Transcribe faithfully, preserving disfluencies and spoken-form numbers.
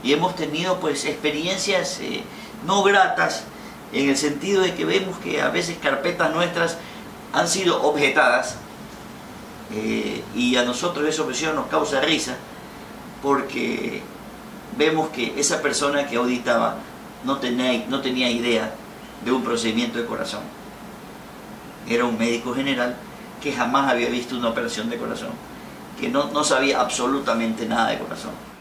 y hemos tenido pues experiencias eh, no gratas, en el sentido de que vemos que a veces carpetas nuestras han sido objetadas, eh, y a nosotros esa objeción nos causa risa, porque vemos que esa persona que auditaba no tenía, no tenía idea de un procedimiento de corazón. Era un médico general que jamás había visto una operación de corazón, que no, no sabía absolutamente nada de corazón.